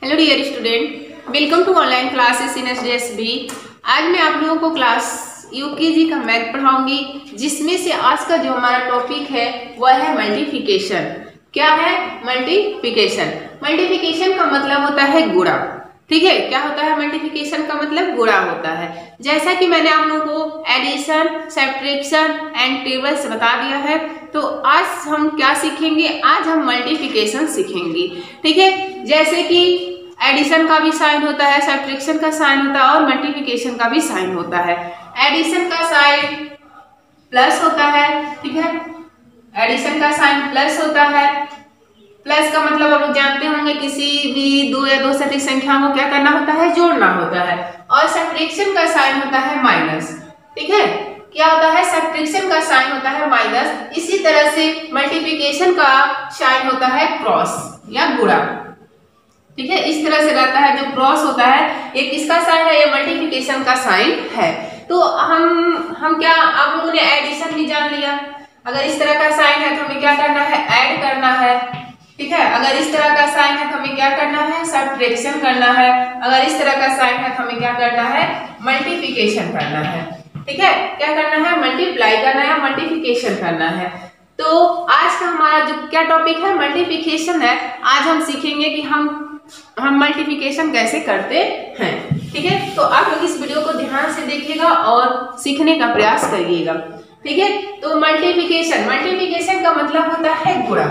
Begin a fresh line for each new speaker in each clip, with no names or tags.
Hello dear student, welcome to online classes in SDSB. आज मैं आप लोगों को क्लास यूकेजी का मैथ पढ़ाऊंगी, जिसमें से आज का जो हमारा टॉपिक है वह है मल्टीप्लिकेशन। क्या है? मल्टीप्लिकेशन। मल्टीप्लिकेशन का मतलब होता है गुणा। ठीक है, क्या होता है? मल्टीप्लिकेशन का मतलब गुणा होता है। जैसा कि मैंने आप लोगों को एडिशन, सब्ट्रैक्शन एंड टेबल्स बता दिया है, तो आज हम क्या सीखेंगे? आज हम मल्टीप्लिकेशन सीखेंगे। ठीक है, जैसे कि एडिशन का भी साइन होता है, सब्ट्रैक्शन का साइन होता है और मल्टीप्लिकेशन का भी साइन होता है। एडिशन का साइन प्लस होता है। ठीक है, एडिशन का साइन प्लस होता है। प्लस का मतलब आप लोग जानते होंगे, किसी भी दो या दो से अधिक संख्या को क्या करना होता है? जोड़ना होता है। और सब्ट्रैक्शन का साइन होता है माइनस। ठीक है, क्या होता है? सब्ट्रैक्शन का साइन होता है माइनस। इसी तरह से मल्टीप्लिकेशन का साइन होता है क्रॉस या गुणा। ठीक है, इस तरह से रहता है। जो क्रॉस होता है ये किसका साइन है? ये मल्टीप्लिकेशन का साइन है। तो हम क्या, आप लोगों ने एडिशन भी जान लिया। अगर इस तरह का साइन है तो हमें क्या करना है? ऐड करना है। ठीक है, अगर इस तरह का साइन है तो हमें क्या करना है? सब्ट्रैक्शन करना है। अगर इस तरह का साइन है तो हमें क्या करना है? मल्टीप्लिकेशन करना है। ठीक है, क्या करना है? मल्टीप्लाई करना है, मल्टीप्लिकेशन करना है। तो आज का हमारा जो क्या टॉपिक है? मल्टीप्लिकेशन है। आज हम सीखेंगे कि हम मल्टीप्लिकेशन कैसे करते हैं। ठीक है, तो आप लोग इस वीडियो को ध्यान से देखिएगा और सीखने का प्रयास करिएगा। ठीक है, तो मल्टीप्लिकेशन का मतलब होता है गुणा।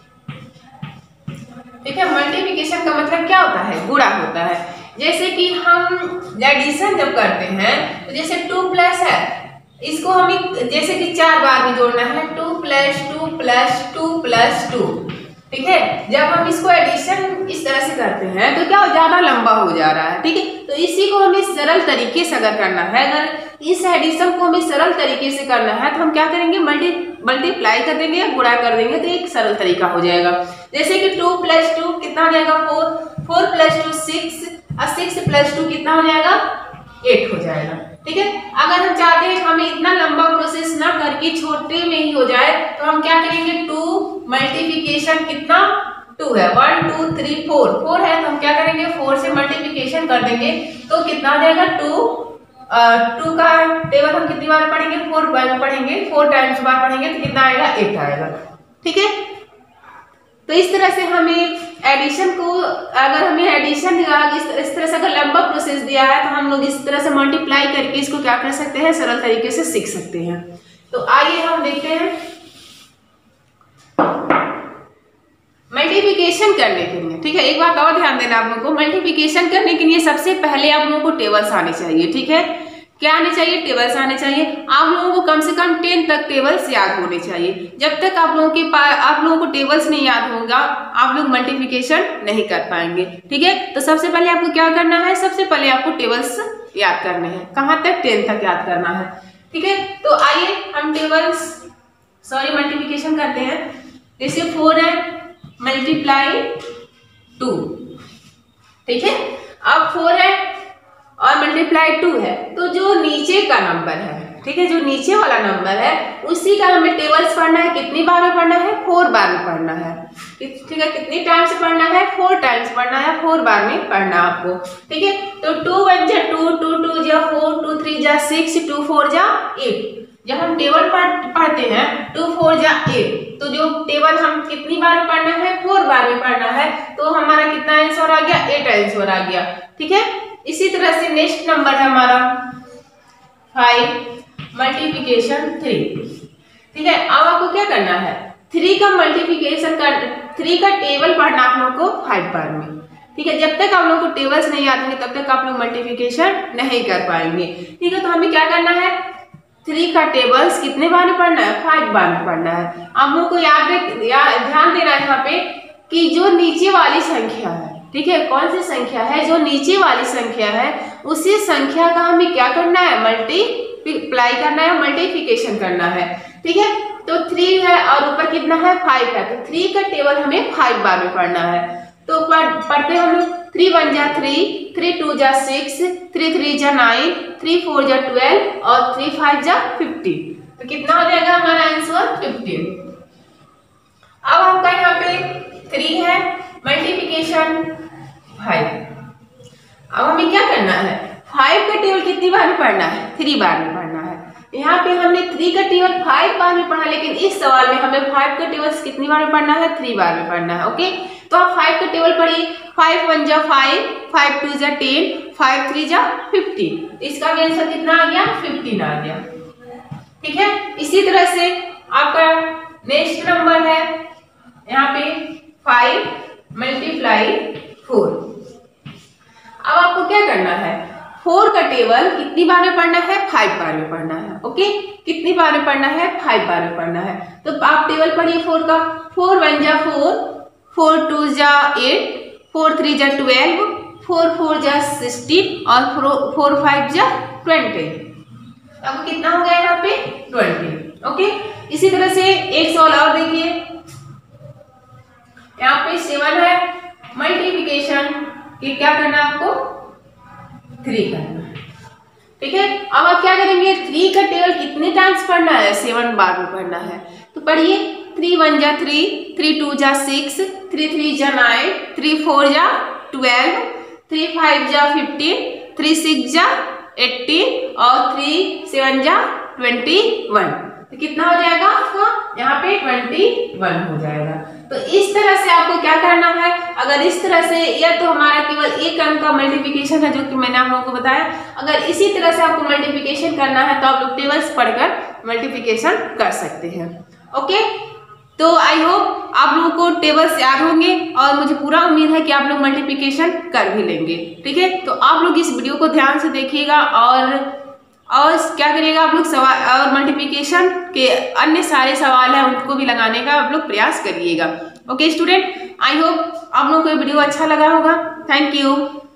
ठीक है, मल्टीप्लिकेशन का मतलब क्या होता है? गुणा होता है। जैसे कि हम एडिशन जब करते हैं, तो जैसे 2 प्लस है, इसको हमें जैसे कि 4 बार में जोड़ना है। 2 प्लस 2 प्लस 2 प्लस 2। ठीक है, जब हम इसको एडिशन इस तरह से करते हैं तो क्या ज्यादा लंबा हो जा रहा है। ठीक है, तो इसी को हमें सरल तरीके से अगर करना है, अगर इस एडिशन को हमें सरल तरीके से करना है तो हम क्या करेंगे? मल्टीप्लाई कर देंगे या गुणा कर देंगे, तो एक सरल तरीका हो जाएगा। जैसे कि 2 प्लस 2 कितना हो जाएगा? 4। 4 प्लस 2 6 और 6 प्लस 2 कितना हो जाएगा? 8 हो जाएगा। ठीक है, अगर हम चाहते हैं हमें इतना लंबा प्रोसेस ना करके छोटे में ही हो जाए, तो हम क्या करेंगे? 2 मल्टीप्लिकेशन कितना? 2 है। 1 2 3 4 4 है, तो हम क्या करेंगे? 4 से मल्टीप्लिकेशन कर देंगे, तो कितना आ जाएगा? 2 का टेबल हम कितनी बार पढ़ेंगे? 4 बार पढ़ेंगे। 4 टाइम्स बार पढ़ेंगे तो कितना आएगा? 8 आएगा। ठीक है, तो इस तरह से हमें एडिशन को, अगर हमें एडिशन इस तरह से अगर लंबा प्रोसेस दिया है, तो हम लोग इस तरह से मल्टीप्लाई करके इसको क्या कर सकते हैं? सरल तरीके से सीख सकते हैं। तो आइए हम देखते हैं मल्टीप्लिकेशन करने के लिए। ठीक है, एक बात और ध्यान देना आप लोगों को, मल्टीप्लिकेशन करने के लिए सबसे पहले आप लोगों को टेबल्स आने चाहिए। ठीक है, क्या आने चाहिए? टेबल्स आने चाहिए। आप लोगों को कम से कम 10 तक टेबल्स याद होने चाहिए। जब तक आप लोगों को टेबल्स नहीं याद होगा, आप लोग मल्टीप्लिकेशन नहीं कर पाएंगे। ठीक है, तो सबसे पहले आपको क्या करना है? सबसे पहले आपको टेबल्स याद करने हैं। कहाँ तक? 10 तक याद करना है। ठीक है, तो आइए हम मल्टीप्लिकेशन करते हैं। जैसे 4 है, मल्टीप्लाई 2। ठीक है, अब 4 है और मल्टीप्लाई 2 है, तो जो नीचे का नंबर है, ठीक है, जो नीचे वाला नंबर है, उसी का हमें टेबल्स पढ़ना है। कितनी बार में पढ़ना है? 4 बार में पढ़ना है। ठीक है, कितनी टाइम्स पढ़ना है? 4 टाइम्स पढ़ना है। 4 बार में पढ़ना आपको। ठीक है, तो 2 1 जा 2, 2 2 जा 4, 2 3 जा 6, 2 4 जा 8। जब हम टेबल पढ़ते हैं 2 4 जा 8, तो जो टेबल हम कितनी बार में पढ़ना है? 4 बार में पढ़ना है। तो हमारा कितना आंसर आ गया? 8 आंसर आ गया। ठीक है, इसी तरह से नेक्स्ट नंबर है हमारा 5 मल्टीप्लिकेशन 3। ठीक है, अब आपको क्या करना है? 3 का मल्टीप्लिकेशन कर 3 का टेबल पढ़ना आप लोगों को 5 बार में। ठीक है, जब तक आप लोगों को टेबल्स नहीं आते हैं तब तक आप लोग मल्टीप्लिकेशन नहीं कर पाएंगे। ठीक है, तो हमें क्या करना है? 3 का टेबल्स कितने बार में पढ़ना है? 5 बार में पढ़ना है। आप लोगों को ध्यान देना है यहाँ पे कि जो नीचे वाली संख्या है, ठीक है, कौन सी संख्या है? जो नीचे वाली संख्या है, उसी संख्या का हमें क्या करना है? मल्टीप्लाई करना है, मल्टीप्लिकेशन करना है। ठीक है, तो 3 है और ऊपर कितना है? 5 है, तो 3 का टेबल हमें 5 बार में पढ़ना है। तो पढ़ते हम लोग 3 1 जा 3, 3 2 जा 6, 3 3 जा 9, 3 4 जा 12 और 3 5 जा 15। तो कितना हो जाएगा हमारा आंसर? 15। अब आपका यहाँ पे 3 है, मल्टीप्लिकेशन 5। अब हमें क्या करना है, 5 का टेबल कितनी बार में पढ़ना है, 3 बार में पढ़ना है। यहाँ पे हमने 3 का टेबल 5 बार में पढ़ा, लेकिन इस सवाल में हमें 5 का टेबल कितनी बार में पढ़ना है, 3 बार में पढ़ना है। ओके, तो आप 5 का टेबल पढ़िए। 5 1 जा 5, 5 2 जा 10, 5 3 जा 15। इसका आंसर कितना आ गया, 15 आ गया। ठीक है, इसी तरह से आपका नेक्स्ट नंबर है यहाँ पे 5 मल्टीप्लाई 4। अब आपको क्या करना है, 4 का टेबल कितनी बार में पढ़ना है, 5 बार में पढ़ना है। ओके, कितनी बार में पढ़ना है, 5 बार में पढ़ना है। तो आप टेबल पढ़िए 4 का। 4 1 जा 4, 4 2 जा 8, 4 3 जा 12, 4 4 जा 16 और 4 5 जा 20। अब कितना हो गया यहाँ पे, 20। ओके, इसी तरह से एक सवाल और देखिए, यहाँ पे 7 है, मल्टीप्लिकेशन की क्या करना है आपको, 3 करना है। ठीक है, अब आप क्या करेंगे, 3 का टेबल कितने टाइम्स पढ़ना है, 7 बार में पढ़ना है। तो पढ़िए 3 1 जा 3, 3 2 जा 6, 3 3 जा 9, 3 4 जा 12, 3 5 जा 15, 3 6 जा 18 और 3 7 जा 21। तो कितना हो जाएगा आपका, यहाँ पे 21 हो जाएगा। तो इस तरह से आपको क्या करना है, अगर इस तरह से, यह तो हमारा केवल एक अंक का मल्टीप्लिकेशन है जो कि मैंने आप लोगों को बताया। अगर इसी तरह से आपको मल्टीप्लिकेशन करना है तो आप लोग टेबल्स पढ़कर मल्टीप्लिकेशन कर सकते हैं। ओके, तो आई होप आप लोगों को टेबल्स याद होंगे और मुझे पूरा उम्मीद है कि आप लोग मल्टीप्लिकेशन कर भी लेंगे। ठीक है, तो आप लोग इस वीडियो को ध्यान से देखिएगा और क्या करिएगा, आप लोग सवाल और मल्टीप्लिकेशन के अन्य सारे सवाल हैं उनको भी लगाने का आप लोग प्रयास करिएगा। ओके स्टूडेंट, आई होप आप लोगों को ये वीडियो अच्छा लगा होगा। Thank you.